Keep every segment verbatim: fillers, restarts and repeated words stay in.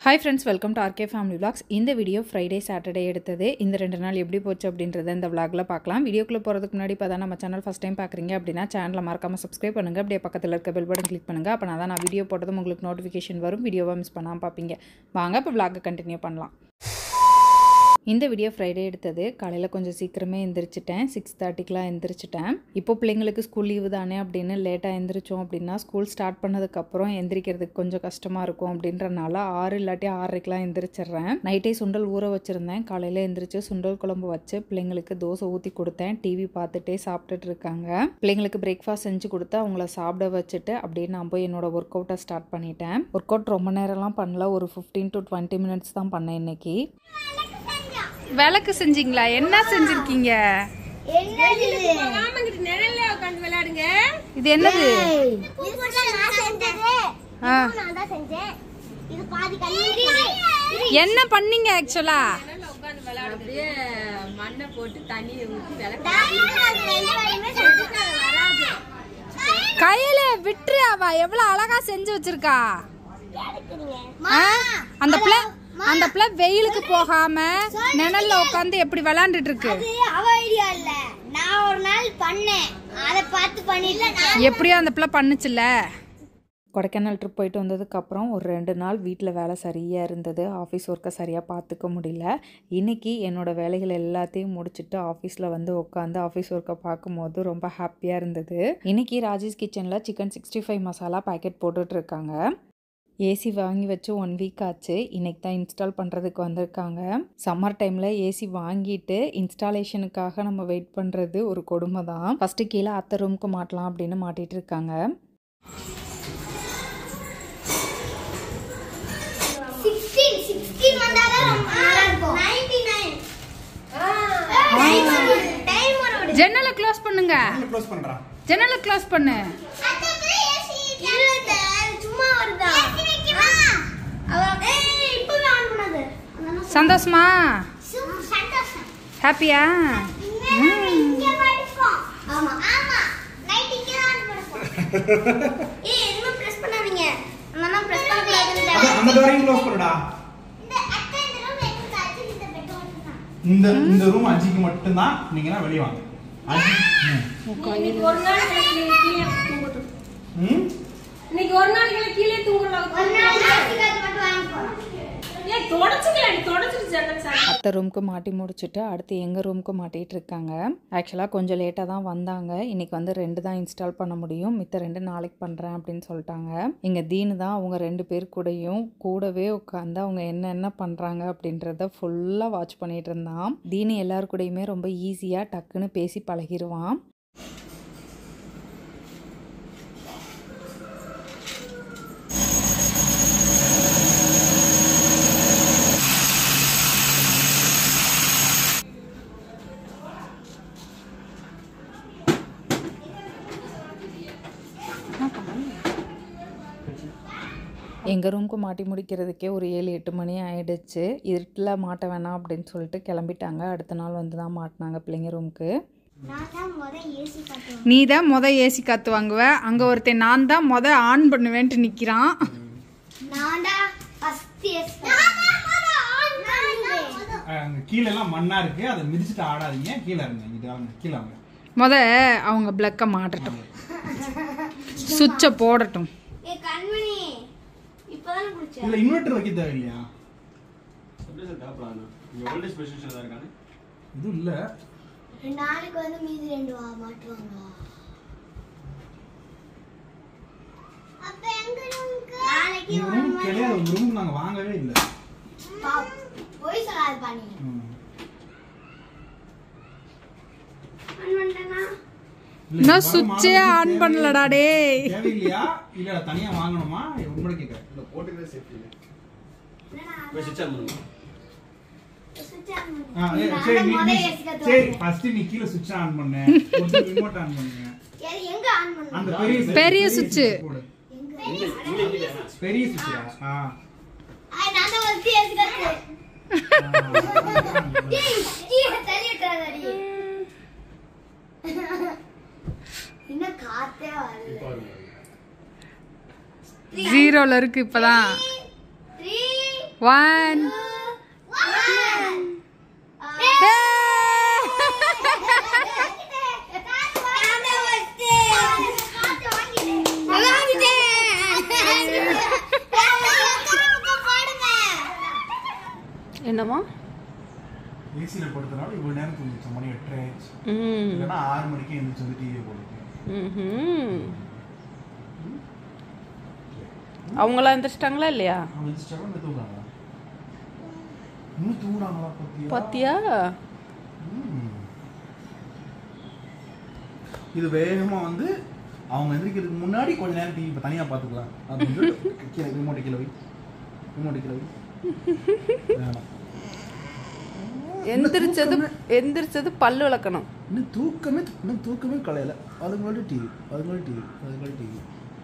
Hi friends, welcome to R K Family Vlogs. இந்த video Friday Saturday எடுத்தது. இந்த ரெண்டு நாள் எப்படி போச்சு அப்படின்றத இந்த vlogல பார்க்கலாம். வீடியோக்குள்ள போறதுக்கு முன்னாடி இப்பதான் நம்ம சேனல் ஃபர்ஸ்ட் டைம் பார்க்கறீங்க அப்படினா சேனலை மறக்காம subscribe பண்ணுங்க. அப்படியே பக்கத்துல இருக்க bell button click பண்ணுங்க. அப்பனா தான் நான் வீடியோ போடுறதும் உங்களுக்கு நோட்டிஃபிகேஷன் வரும். வீடியோவை மிஸ் பண்ணாம பாப்பீங்க. வாங்க இப்ப vlog கண்டினியூ பண்ணலாம். இந்த வீடியோ ஃப்ரைடே எடுத்தது. காலையில் கொஞ்சம் சீக்கிரமே எந்திரிச்சிட்டேன். சிக்ஸ் தேர்ட்டிக்கெலாம் எந்திரிச்சிட்டேன். இப்போ பிள்ளைங்களுக்கு ஸ்கூல் லீவு தானே அப்படின்னு லேட்டாக எந்திரிச்சோம் அப்படின்னா ஸ்கூல் ஸ்டார்ட் பண்ணதுக்கப்புறம் எந்திரிக்கிறதுக்கு கொஞ்சம் கஷ்டமாக இருக்கும் அப்படின்றனால ஆறு இல்லாட்டி ஆறரைக்கெலாம் எந்திரிச்சிட்றேன். நைட்டே சுண்டல் ஊற வச்சுருந்தேன். காலையில் எந்திரிச்சு சுண்டல் குழம்பு வச்சு பிள்ளைங்களுக்கு தோசை ஊற்றி கொடுத்தேன். டிவி பார்த்துட்டே சாப்பிட்டுட்டு இருக்காங்க. பிள்ளைங்களுக்கு பிரேக்ஃபாஸ்ட் செஞ்சு கொடுத்து அவங்கள சாப்பிட வச்சுட்டு அப்படியே நான் போய் என்னோட ஒர்க் அவுட்டை ஸ்டார்ட் பண்ணிட்டேன். ஒர்க் அவுட் ரொம்ப நேரம்லாம் பண்ணல. ஒரு ஃபிஃப்டீன் டு டுவெண்ட்டி மினிட்ஸ் தான் பண்ணேன் இன்னைக்கு. விளக்கு செஞ்சீங்களா? என்ன செஞ்சிருக்கீங்க? இது என்னது? என்ன பண்ணீங்க ஆக்சுவலா? மண்ணை போட்டு தண்ணி கையில விட்டுரு. அவ எவ்வளவு அழகா செஞ்சு வச்சிருக்கா. அந்த பிள்ளை அந்த பிள்ளை வெயிலுக்கு போகாம நிழல்ல உட்காந்து எப்படி விளையாண்டுட்டு இருக்கு. எப்படியோ அந்த பிள்ளை பண்ணுச்சுல்ல. கொடைக்கானல் ட்ரிப் போயிட்டு வந்ததுக்கப்புறம் ஒரு ரெண்டு நாள் வீட்டில் வேலை சரியாக இருந்தது. ஆஃபீஸ் ஒர்க்கை சரியாக பார்த்துக்க முடியல. இன்றைக்கி என்னோடய வேலைகள் எல்லாத்தையும் முடிச்சுட்டு ஆஃபீஸில் வந்து உட்காந்து ஆஃபீஸ் ஒர்க்கை பார்க்கும்போது ரொம்ப ஹாப்பியாக இருந்தது. இன்றைக்கி ராஜேஷ் கிச்சனில் chicken sixty five masala packet போட்டுட்ருக்காங்க. ஏசி வாங்கி வச்சு ஒன் வீக் ஆச்சு. இன்றைக்கி தான் இன்ஸ்டால் பண்ணுறதுக்கு வந்திருக்காங்க. சம்மர் டைமில் ஏசி வாங்கிட்டு இன்ஸ்டாலேஷனுக்காக நம்ம வெயிட் பண்ணுறது ஒரு கொடுமை தான். ஃபஸ்ட்டு கீழே அத்தை ரூமுக்கு மாட்டலாம் அப்படின்னு மாட்டிகிட்டு இருக்காங்க. ஜன்னலை க்ளோஸ் பண்ணுங்க. ஜன்னலை க்ளோஸ் பண்ணு. சந்தோஷமா? ஹாப்பியா? இந்த இந்த ரூம் அஜிக்கு மட்டும் தான். நீங்க வெளிய வாங்க. இன்னைக்கு ஒரு நாள் கீழே தூங்குறோம். ம் இன்னைக்கு ஒரு நாள் கீழே தூங்குறோம். ஒரு நாள் மட்டும் வாங்கி போறோம். ஏய் தொடச்சிக்கலடி தொடச்சிட்டு ஜன்னல் சார். அத்தை ரூமுக்கு மாட்டி முடிச்சுட்டு அடுத்து எங்கள் ரூமுக்கு மாட்டிகிட்டு இருக்காங்க. ஆக்சுவலாக கொஞ்சம் லேட்டாக தான் வந்தாங்க. இன்றைக்கி வந்து ரெண்டு தான் இன்ஸ்டால் பண்ண முடியும், மித்த ரெண்டு நாளைக்கு பண்ணுறேன் அப்படின்னு சொல்லிட்டாங்க. இங்கே தீனு தான் அவங்க ரெண்டு பேர் கூடயும் கூடவே உட்காந்து அவங்க என்னென்ன பண்ணுறாங்க அப்படின்றத ஃபுல்லாக வாட்ச் பண்ணிகிட்டு இருந்தான். தீனு எல்லாரு கூடயுமே ரொம்ப ஈஸியாக டக்குன்னு பேசி பழகிடுவான். எங்கள் ரூமுக்கு மாட்டி முடிக்கிறதுக்கே ஒரு ஏழு எட்டு மணி ஆயிடுச்சு. இருட்டில் மாட்ட வேணாம் அப்படின்னு சொல்லிட்டு கிளம்பிட்டாங்க. அடுத்த நாள் வந்து தான் மாட்டினாங்க பிள்ளைங்க ரூமுக்கு. நீ தான் மொதல் ஏசி காற்று வாங்குவ. அங்கே ஒருத்தன் நான் தான் மொதல் ஆன் பண்ணுவேன்ட்டு நிற்கிறான். கீழே எல்லாம் மண்ணா இருக்கு, அதை மிதிச்சுட்டு ஆடாதீங்க. கீழே இருங்க. கீழே முத அவங்க பிளக்க மாட்டட்டும், சுவிட்சை போடட்டும். இல்ல இன்வெர்ட்டர் வைக்க தேவையில்லையா? இது இல்ல நாளைக்கு வந்து மீதி ரெண்டு வா மாட்டுவாங்க. அப்ப எங்க ரூமுக்கு நாளைக்கு ரூம் கிடையாது. ஒரு ரூம் நாங்க வாங்கவே இல்ல. போய் சொல்லாத பண்ணி. ஆன் பண்ணனா? நான் சுவிட்சே ஆன் பண்ணலடா டேய். தேவையில்லையா? இல்ல தனியா வாங்கணுமா? உங்களோட கேக்குறேன். இல்ல போட்டுக்கவே சேஃப்டி இல்ல. போய் சுவிட்ச் ஆன் பண்ணுங்க. சுவிட்ச் ஆன் பண்ணுங்க. ஆ சரி சரி ஃபர்ஸ்ட் நீ கீழ சுவிட்ச் ஆன் பண்ணு. ஒரு ரிமோட் ஆன் பண்ணுங்க. எங்க ஆன் பண்ணனும்? அந்த பெரிய பெரிய சுவிட்ச். பெரிய சுவிட்சா? ஆ ஐ நான் தான் வந்து ஏசி கட்டு. ஏய் கீழ தள்ளிட்டாதடி. என்ன காத்தே வரல. ஜீரோல இருக்கு இப்பதான். ஒன் என்னமா ஏசியில் படுத்தனால இவ்வளோ நேரம் தூங்கிச்சு. மணி எட்டரை ஆயிடுச்சு. இல்லைன்னா ஆறு மணிக்கு எழுந்திரிச்சு வந்து டிவியை போடுவேன். அவங்களாம் எழுந்திரிச்சிட்டாங்களா இல்லையா? அவங்க எழுந்திரிச்சாலும் இன்னும் தூங்குறாங்களா? இன்னும் தூங்குறாங்களா? பத்தியா இது வேகமா வந்து அவங்க எந்திரிக்கிறதுக்கு முன்னாடி கொஞ்ச நேரம் டிவி இப்போ தனியாக பார்த்துக்கலாம் அப்படின்னு சொல்லிட்டு கீழே ரிமோட்டை கீழே வை ரிமோட்டை கீழே வை. எந்திரிச்சது எந்திரிச்சது பல்லு விளக்கணும். இன்னும் தூக்கமே இன்னும் தூக்கமே கலையில. அதுங்களோட டிவி அதுங்களோட டிவி அதுங்களோட டிவி.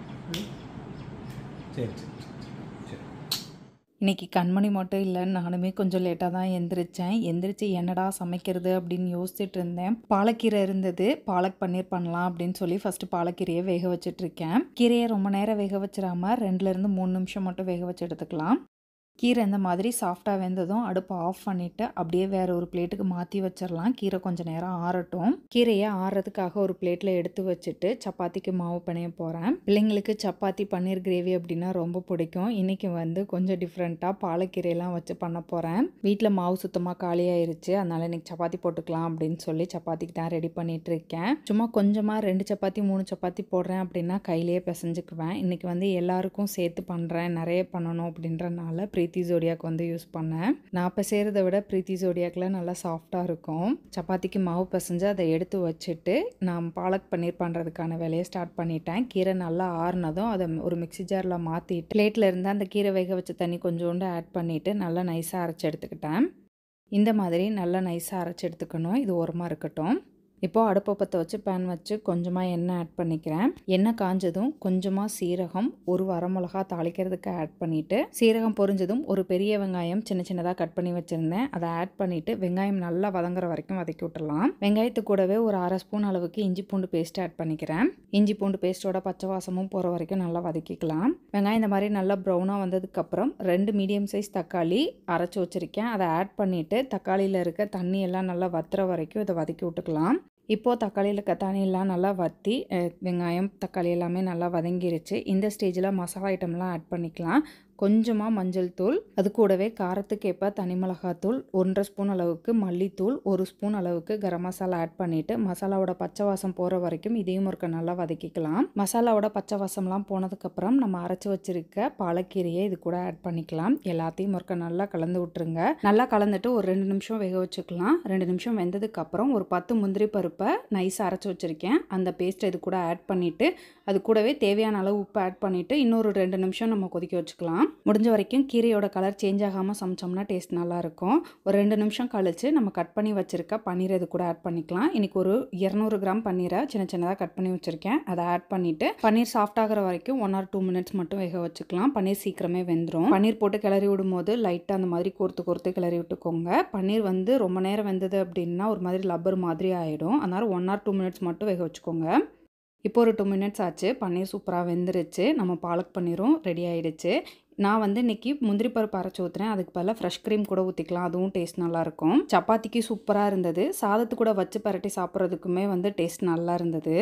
சரி சரி சரி. இன்றைக்கி கண்மணி மட்டும் இல்லைன்னு நானுமே கொஞ்சம் லேட்டாக தான் எந்திரிச்சேன். எந்திரிச்சு என்னடா சமைக்கிறது அப்படின்னு யோசிச்சுட்டு இருந்தேன். பாலக்கீரை இருந்தது, பாலக் பன்னீர் பண்ணலாம் அப்படின்னு சொல்லி ஃபஸ்ட்டு பாலக்கீரையை வேக வச்சுட்ருக்கேன். கீரையை ரொம்ப நேரம் வேக வச்சிடாமல் ரெண்டுலேருந்து மூணு நிமிஷம் மட்டும் வேக வச்சு எடுத்துக்கலாம். கீரை இந்த மாதிரி சாஃப்டாக வெந்ததும் அடுப்பை ஆஃப் பண்ணிவிட்டு அப்படியே வேறு ஒரு பிளேட்டுக்கு மாற்றி வச்சிடலாம். கீரை கொஞ்சம் நேரம் ஆறட்டும். கீரையை ஆறுறதுக்காக ஒரு பிளேட்டில் எடுத்து வச்சுட்டு சப்பாத்திக்கு மாவு பிணைய போகிறேன். பிள்ளைங்களுக்கு சப்பாத்தி பன்னீர் கிரேவி அப்படின்னா ரொம்ப பிடிக்கும். இன்றைக்கி வந்து கொஞ்சம் டிஃப்ரெண்ட்டாக பாலக்கீரையெல்லாம் வச்சு பண்ண போகிறேன். வீட்டில் மாவு சுத்தமாக காலியாயிருச்சு, அதனால் இன்றைக்கி சப்பாத்தி போட்டுக்கலாம் அப்படின்னு சொல்லி சப்பாத்திக்கு தான் ரெடி பண்ணிகிட்டு இருக்கேன். சும்மா கொஞ்சமாக ரெண்டு சப்பாத்தி மூணு சப்பாத்தி போடுறேன் அப்படின்னா கையிலேயே பிசைஞ்சுக்குவேன். இன்றைக்கி வந்து எல்லாருக்கும் சேர்த்து பண்ணுறேன், நிறைய பண்ணணும் அப்படின்றனால பிரீத்தி ஜோடியாக் வந்து யூஸ் பண்ணேன். நான் இப்போ செய்கிறத விட பிரீத்தி ஜோடியாக்கில் நல்லா சாஃப்டாக இருக்கும். சப்பாத்திக்கு மாவு பசைஞ்சு அதை எடுத்து வச்சுட்டு நான் பாலக் பன்னீர் பண்ணுறதுக்கான வேலையை ஸ்டார்ட் பண்ணிட்டேன். கீரை நல்லா ஆறுனதும் அதை ஒரு மிக்சி ஜாரில் மாற்றிட்டு பிளேட்டில் இருந்து அந்த கீரை வேக வச்ச தண்ணி கொஞ்சோண்டு ஆட் பண்ணிவிட்டு நல்லா நைஸாக அரைச்சி எடுத்துக்கிட்டேன். இந்த மாதிரி நல்லா நைஸாக அரைச்சி எடுத்துக்கணும். இது ஓரமாக இருக்கட்டும். இப்போது அடுப்பை பற்ற வச்சு பேன் வச்சு கொஞ்சமாக எண்ணெய் ஆட் பண்ணிக்கிறேன். எண்ணெய் காஞ்சதும் கொஞ்சமாக சீரகம், ஒரு வரமிளகா தாளிக்கிறதுக்கு ஆட் பண்ணிவிட்டு சீரகம் பொரிஞ்சதும் ஒரு பெரிய வெங்காயம் சின்ன சின்னதாக கட் பண்ணி வச்சுருந்தேன், அதை ஆட் பண்ணிவிட்டு வெங்காயம் நல்லா வதங்குற வரைக்கும் வதக்கி விட்டுடலாம். வெங்காயத்து கூடவே ஒரு அரை ஸ்பூன் அளவுக்கு இஞ்சி பூண்டு பேஸ்ட் ஆட் பண்ணிக்கிறேன். இஞ்சி பூண்டு பேஸ்ட்டோட பச்சை வாசமும் போகிற வரைக்கும் நல்லா வதக்கிக்கலாம். வெங்காயம் இந்த மாதிரி நல்லா ப்ரௌனாக வந்ததுக்கப்புறம் ரெண்டு மீடியம் சைஸ் தக்காளி அரைச்சி வச்சுருக்கேன், அதை ஆட் பண்ணிவிட்டு தக்காளியில் இருக்க தண்ணி எல்லாம் நல்லா வத்துற வரைக்கும் இதை வதக்கி விட்டுக்கலாம். இப்போது தக்காளியில் இருக்க தண்ணியெல்லாம் நல்லா வற்றி வெங்காயம் தக்காளி எல்லாமே நல்லா வதங்கிருச்சு. இந்த ஸ்டேஜில் மசாலா ஐட்டம்லாம் ஆட் பண்ணிக்கலாம். கொஞ்சமாக மஞ்சள் தூள், அது கூடவே காரத்துக்கு ஏற்ப தனி மிளகாத்தூள், ஒன்றரை ஸ்பூன் அளவுக்கு மல்லித்தூள், ஒரு ஸ்பூன் அளவுக்கு கரம் மசாலா ஆட் பண்ணிவிட்டு மசாலாவோட பச்சை வாசம் போகிற வரைக்கும் இதையும் ஒருக்க நல்லா வதக்கிக்கலாம். மசாலாவோட பச்சை வாசம்லாம் போனதுக்கப்புறம் நம்ம அரைச்சி வச்சுருக்க பாலக்கீரையை இது கூட ஆட் பண்ணிக்கலாம். எல்லாத்தையும் ஒருக்க நல்லா கலந்து விட்டுருங்க. நல்லா கலந்துட்டு ஒரு ரெண்டு நிமிஷம் வேக வச்சுக்கலாம். ரெண்டு நிமிஷம் வெந்ததுக்கப்புறம் ஒரு பத்து முந்திரி பருப்பை நைஸாக அரைச்சி வச்சுருக்கேன், அந்த பேஸ்ட்டை இது கூட ஆட் பண்ணிவிட்டு அது கூடவே தேவையான அளவு உப்பு ஆட் பண்ணிவிட்டு இன்னொரு ரெண்டு நிமிஷம் நம்ம கொதிக்க வச்சுக்கலாம். முடிஞ்ச வரைக்கும் கீரையோட கலர் சேஞ்ச் ஆகாமல் சமைச்சோம்னா டேஸ்ட் நல்லாயிருக்கும். ஒரு ரெண்டு நிமிஷம் கழித்து நம்ம கட் பண்ணி வச்சுருக்க பன்னீரை இது கூட ஆட் பண்ணிக்கலாம். இன்றைக்கி ஒரு இரநூறு கிராம் பன்னீரை சின்ன சின்னதாக கட் பண்ணி வச்சுருக்கேன், அதை ஆட் பண்ணிவிட்டு பன்னீர் சாஃப்ட் ஆகிற வரைக்கும் ஒன் ஆர் டூ மினிட்ஸ் மட்டும் வேக வச்சுக்கலாம். பன்னீர் சீக்கிரமே வெந்துடும். பன்னீர் போட்டு கிளறி விடும்போது லைட்டாக அந்த மாதிரி கோர்த்து கோர்த்து கிளறி விட்டுக்கோங்க. பன்னீர் வந்து ரொம்ப நேரம் வெந்தது அப்படின்னா ஒரு மாதிரி லப்பர் மாதிரி ஆகிடும், அதனால் ஒன் ஆர் டூ மினிட்ஸ் மட்டும் வேக வச்சுக்கோங்க. இப்போ ஒரு டூ மினிட்ஸ் ஆச்சு, பன்னீர் சூப்பராக வெந்துருச்சு. நம்ம பாலக் பன்னீரும் ரெடி ஆகிடுச்சு. நான் வந்து இன்றைக்கி முந்திரி பருப்பு அரைச்சி ஊற்றுறேன், அதுக்கு பதிலாக ஃப்ரெஷ் க்ரீம் கூட ஊற்றிக்கலாம், அதுவும் டேஸ்ட் நல்லாயிருக்கும். சப்பாத்திக்கு சூப்பராக இருந்தது. சாதத்து கூட வச்சு பரட்டி சாப்பிட்றதுக்குமே வந்து டேஸ்ட் நல்லா இருந்தது.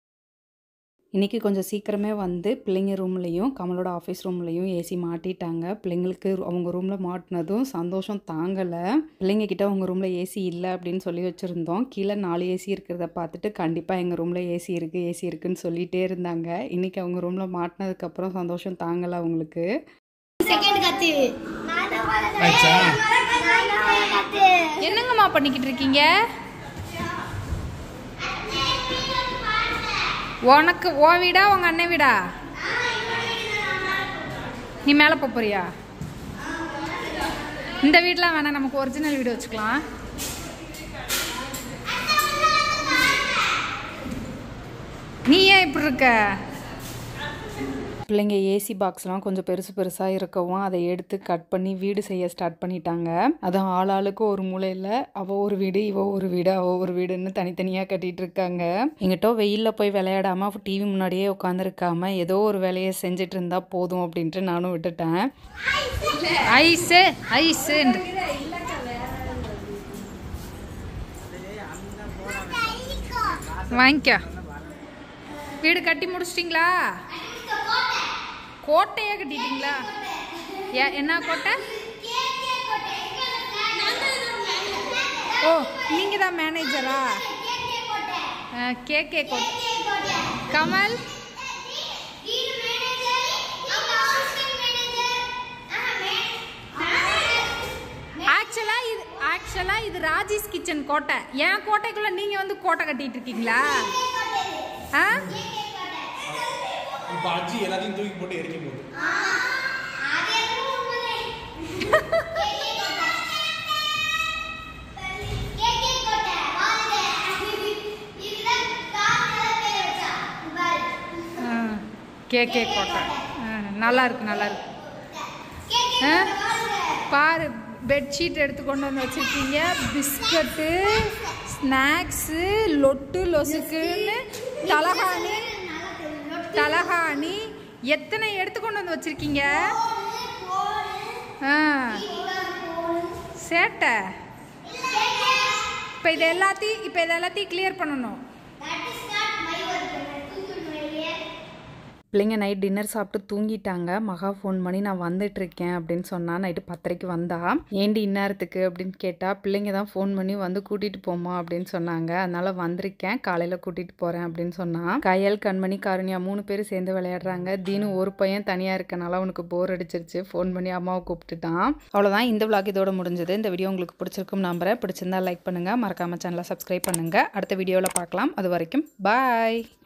இன்றைக்கி கொஞ்சம் சீக்கிரமே வந்து பிள்ளைங்க ரூம்லேயும் கமலோட ஆஃபீஸ் ரூம்லேயும் ஏசி மாட்டிட்டாங்க. பிள்ளைங்களுக்கு அவங்க ரூமில் மாட்டினதும் சந்தோஷம் தாங்கலை. பிள்ளைங்க கிட்ட அவங்க ரூமில் ஏசி இல்லை அப்படின்னு சொல்லி வச்சுருந்தோம். கீழே நாலு ஏசி இருக்கிறத பார்த்துட்டு கண்டிப்பாக எங்கள் ரூமில் ஏசி இருக்குது ஏசி இருக்குதுன்னு சொல்லிகிட்டே இருந்தாங்க. இன்றைக்கி அவங்க ரூமில் மாட்டினதுக்கப்புறம் சந்தோஷம் தாங்கலை அவங்களுக்கு. என்னங்கம்மா பண்ணிக்கிட்டு இருக்கீங்க? உனக்கு ஓ வீடா உங்க அண்ணன் வீடா? நீ மேலே போறியா? இந்த வீடெலாம் வேணாம், நமக்கு ஒரிஜினல் வீடு வச்சுக்கலாம். நீ ஏன் இப்படி இருக்க? பிள்ளைங்க ஏசி பாக்ஸ்லாம் கொஞ்சம் பெருசு பெருசாக இருக்கவும் அதை எடுத்து கட் பண்ணி வீடு செய்ய ஸ்டார்ட் பண்ணிட்டாங்க. அதான் ஆளாளுக்கு ஒரு மூலையில் அவள் ஒரு வீடு இவ ஒரு வீடு அவள் ஒரு வீடுன்னு தனித்தனியாக கட்டிகிட்டு இருக்காங்க. எங்கிட்ட வெயிலில் போய் விளையாடாமல் டிவி முன்னாடியே உட்காந்துருக்காம ஏதோ ஒரு வேலையை செஞ்சுட்டு இருந்தா போதும் அப்படின்ட்டு நானும் விட்டுட்டேன். ஐஸு ஐஸு வாங்கிக்க. வீடு கட்டி முடிச்சிட்டிங்களா? கோட்டையாக கட்டிட்டீங்களா? ஏ என்ன கோட்டை? ஓ நீங்கள் தான் மேனேஜரா? கே கே கோட்டை. கமல் ஆக்சுவலாக இது ஆக்சுவலாக இது ராஜேஷ் கிச்சன் கோட்டை. என் கோட்டைக்குள்ளே நீங்கள் வந்து கோட்டை கட்டிட்டு இருக்கீங்களா? ஆ இப்ப அஜி எல்லாத்தையும் தூக்கி போட்டு எரிக்க போகுது. கே கே கோட்டை நல்லா இருக்கு நல்லா இருக்கு. பாரு பெட்ஷீட் எடுத்து கொண்டு வந்து வச்சுருக்கீங்க. பிஸ்கட்டு ஸ்நாக்ஸு லொட்டு லொசுக்குன்னு தலகாணி தலகாணி எத்தனை எடுத்து கொண்டு வந்து வச்சுருக்கீங்க? ஆ சேட்டை. இப்போ இது எல்லாத்தையும் இப்போ இது எல்லாத்தையும் கிளியர் பண்ணணும். பிள்ளைங்க நைட் டின்னர் சாப்பிட்டு தூங்கிட்டாங்க. மகா ஃபோன் பண்ணி நான் வந்துட்டுருக்கேன் அப்படின்னு சொன்னா. நைட்டு பத்தரைக்கு வந்தா. ஏண்டி இந்நேரத்துக்கு அப்படின்னு கேட்டால் பிள்ளைங்க தான் ஃபோன் பண்ணி வந்து கூட்டிகிட்டு போமா அப்படின்னு சொன்னாங்க. அதனால் வந்திருக்கேன், காலையில் கூட்டிகிட்டு போகிறேன் அப்படின்னு சொன்னான். கயல் கண்மணி காருண்யா மூணு பேர் சேர்ந்து விளையாடுறாங்க. தீனு ஒரு பையன் தனியாக இருக்கனால அவனுக்கு போர் அடிச்சிருச்சு. ஃபோன் பண்ணி அம்மாவை கூப்பிட்டுட்டான். அவ்வளோதான், இந்த விளாக் இதோட முடிஞ்சது. இந்த வீடியோ உங்களுக்கு பிடிச்சிருக்கும் நம்புறேன். பிடிச்சிருந்தா லைக் பண்ணுங்கள், மறக்காமல் சேனலை சப்ஸ்கிரைப் பண்ணுங்கள். அடுத்த வீடியோவில் பார்க்கலாம். அது வரைக்கும் பாய்.